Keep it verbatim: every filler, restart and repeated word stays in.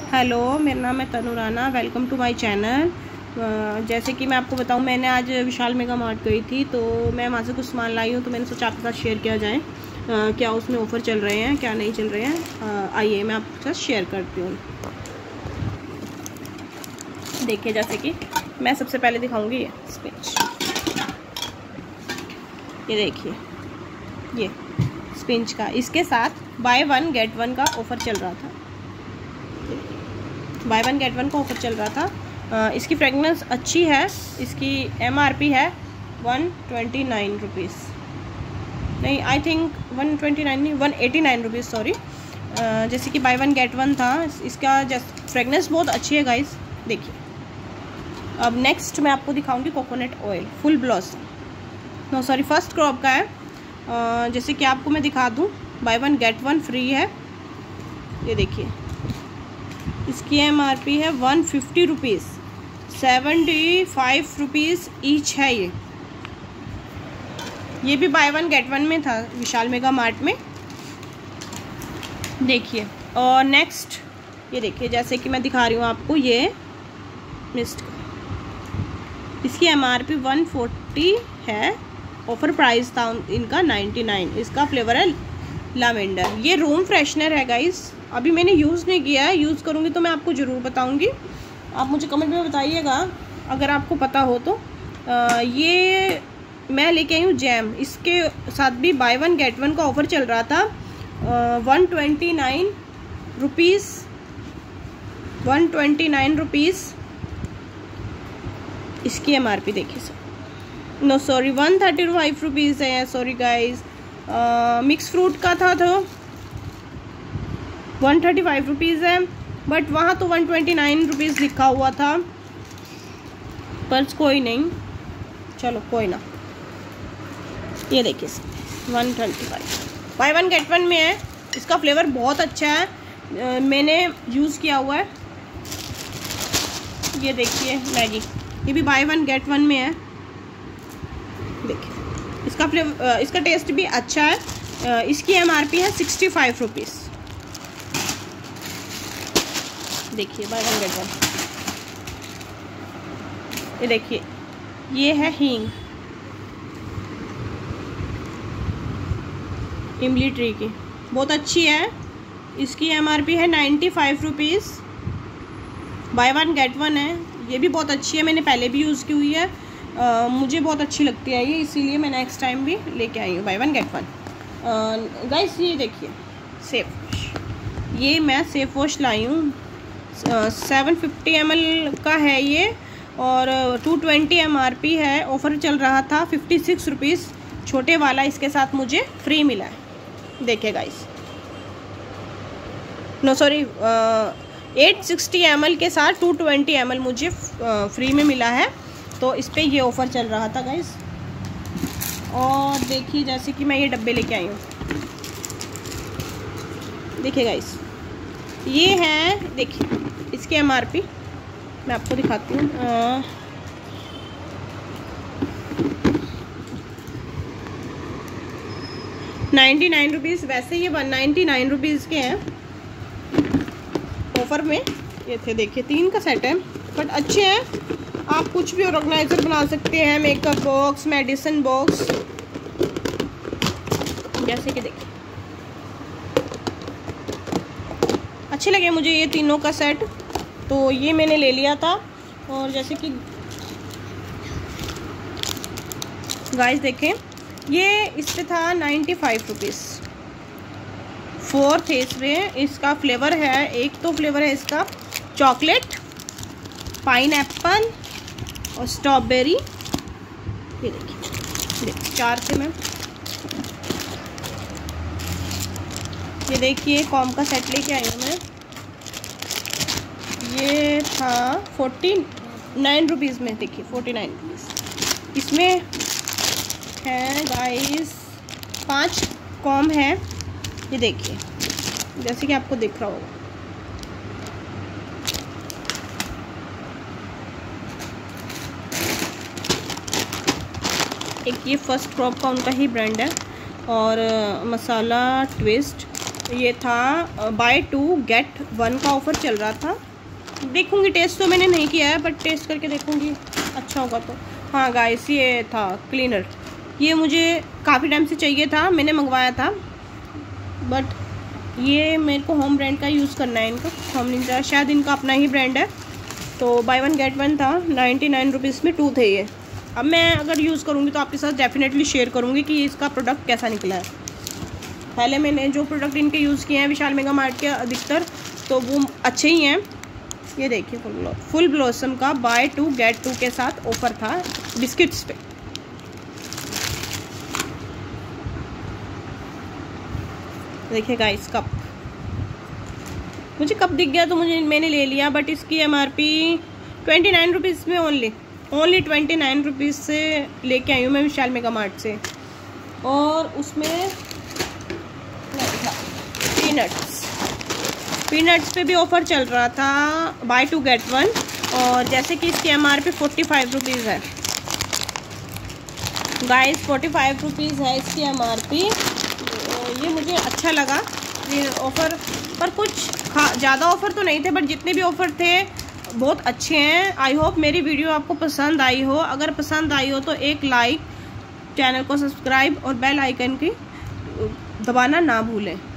Hello, मेरा नाम है Tanu Rana. Welcome to my channel. जैसे कि मैं आपको बताऊं, मैंने आज विशाल मेगा मार्ट गई थी, तो मैं वहाँ से कुछ सामान लाई हूँ, तो मैंने सोचा आपके साथ शेयर किया जाए। आ, क्या उसमें ऑफ़र चल रहे हैं, क्या नहीं चल रहे हैं, आइए मैं आपके साथ शेयर करती हूँ। देखिए, जैसे कि मैं सबसे पहले दिखाऊँगी ये स्पिंच। ये देखिए, ये स्पिंच का, इसके साथ बाय वन गेट वन का ऑफ़र चल रहा था। बाय वन गेट वन का ऑफ़र चल रहा था। आ, इसकी फ्रेगनेंस अच्छी है। इसकी एमआरपी है वन ट्वेंटी नाइन रुपीज़, नहीं I think one twenty nine नहीं one eighty nine rupees sorry. जैसे कि बाय वन गेट वन था। इसका जैसे फ्रेगनेंस बहुत अच्छी है गाइस। देखिए, अब नेक्स्ट मैं आपको दिखाऊंगी coconut oil full blossom, no sorry first crop का है। आ, जैसे कि आपको मैं दिखा दूँ, buy one get one free है। ये देखिए, इसकी एमआरपी है one fifty rupees, seventy five rupees each है। ये ये भी बाय वन गेट वन में था विशाल मेगा मार्ट में। देखिए, और नेक्स्ट ये देखिए, जैसे कि मैं दिखा रही हूँ आपको, ये मिस्ट का, इसकी एमआरपी वन फोर्टी है। ऑफर प्राइस था इनका नाइन्टी नाइन। इसका फ्लेवर है लैवेंडर। ये रूम फ्रेशनर है गाइस। अभी मैंने यूज़ नहीं किया है, यूज़ करूँगी तो मैं आपको ज़रूर बताऊँगी। आप मुझे कमेंट में बताइएगा अगर आपको पता हो तो। आ, ये मैं लेके आई हूँ जैम। इसके साथ भी बाय वन गेट वन का ऑफ़र चल रहा था। One twenty nine rupees one twenty nine rupees इसकी एम आर पी देखिए sir, no sorry one thirty five rupees है, सॉरी गाइज। मिक्स फ्रूट का था तो वन थर्टी फाइव रुपीज़ है, बट वहाँ तो वन ट्वेंटी नाइन रुपीज़ लिखा हुआ था, पर कोई नहीं, चलो कोई ना। ये देखिए one twenty five buy one get one में है। इसका फ्लेवर बहुत अच्छा है, आ, मैंने यूज़ किया हुआ है। ये देखिए मैगी, ये भी बाय वन गेट वन में है। देखिए, इसका फ्लेवर, इसका टेस्ट भी अच्छा है। इसकी एमआरपी है सिक्सटी फाइव रुपीज़। देखिए बाय वन गेट वन। ये देखिए, ये है हींग, इमली ट्री की, बहुत अच्छी है। इसकी एमआरपी है ninety five rupees. Buy one get one है। ये भी बहुत अच्छी है, मैंने पहले भी यूज़ की हुई है। आ, मुझे बहुत अच्छी लगती है ये, इसीलिए मैं नेक्स्ट टाइम भी लेके आई हूँ buy one get one. Guys ये देखिए सेफ वॉश, ये मैं सेफ वॉश लाई हूँ। सेवन फिफ्टी एम एल का है ये, और two twenty M R P है। ऑफ़र चल रहा था फिफ्टी सिक्स रुपीज़। छोटे वाला इसके साथ मुझे फ्री मिला है। देखिए guys, no sorry eight sixty M L के साथ टू ट्वेंटी एम एल मुझे फ्री में मिला है, तो इस पर ये ऑफ़र चल रहा था गाइस। और देखिए, जैसे कि मैं ये डब्बे लेके आई हूँ। देखिए गाइस, ये है, देखिए इसकी एमआरपी मैं आपको दिखाती हूँ। नाइन्टी नाइन रुपीज़, वैसे ये वन नाइन्टी नाइन रुपीज़ के हैं। ऑफ़र में ये थे। देखिए, तीन का सेट है, बट अच्छे हैं। आप कुछ भी ऑर्गेनाइजर बना सकते हैं, मेकअप बॉक्स, मेडिसिन बॉक्स, जैसे कि देखिए अच्छे लगे मुझे ये तीनों का सेट, तो ये मैंने ले लिया था। और जैसे कि गाइस देखें, ये इस पे था नाइन्टी फाइव रुपीज़। फोर थे इसमें। इसका फ्लेवर है, एक तो फ्लेवर है इसका चॉकलेट, पाइन एप्पल और स्ट्रॉबेरी। ये देखिए, देखिए चार थे मैम। ये देखिए, कॉम का सेट लेके आई हूँ मैं। ये था फोर्टी नाइन रुपीज़ में। देखिए फोर्टी नाइन रुपीज़। इसमें है गाइस पांच कॉम है। ये देखिए, जैसे कि आपको दिख रहा होगा, एक ये फर्स्ट क्रॉप का उनका ही ब्रांड है, और मसाला ट्विस्ट ये था बाय टू गेट वन का ऑफ़र चल रहा था। देखूंगी, टेस्ट तो मैंने नहीं किया है बट टेस्ट करके देखूंगी, अच्छा होगा तो। हाँ गाइस, ये था क्लीनर। ये मुझे काफ़ी टाइम से चाहिए था, मैंने मंगवाया था बट ये मेरे को होम ब्रांड का यूज़ करना है इनका। होम निंजा शायद इनका अपना ही ब्रांड है। तो बाय वन गेट वन था, नाइन्टी नाइन रुपीज़ में टू थे ये। अब मैं अगर यूज़ करूँगी तो आपके साथ डेफिनेटली शेयर करूँगी कि इसका प्रोडक्ट कैसा निकला है। पहले मैंने जो प्रोडक्ट इनके यूज़ किए हैं विशाल मेगा मार्ट के अधिकतर, तो वो अच्छे ही हैं। ये देखिए फुल फुल ब्लॉसम का बाय टू गेट टू के साथ ऑफर था बिस्किट्स पे। देखिए गाइस, कप मुझे कप दिख गया तो मुझे मैंने ले लिया, बट इसकी M R P twenty nine rupees में only only twenty nine rupees से लेके आई हूँ मैं विशाल मेगा मार्ट से। और उसमें पीनट्स पीनट्स पे भी ऑफ़र चल रहा था, बाय टू गेट वन। और जैसे कि इसकी M R P forty five rupees है गाइस, फोर्टी फाइव रुपीज़ है इसकी एम आर पी। ये मुझे अच्छा लगा ये ऑफ़र, पर कुछ ज़्यादा ऑफ़र तो नहीं थे, बट जितने भी ऑफ़र थे बहुत अच्छे हैं। आई होप मेरी वीडियो आपको पसंद आई हो। अगर पसंद आई हो तो एक लाइक, चैनल को सब्सक्राइब और बेल आइकन की दबाना ना भूलें।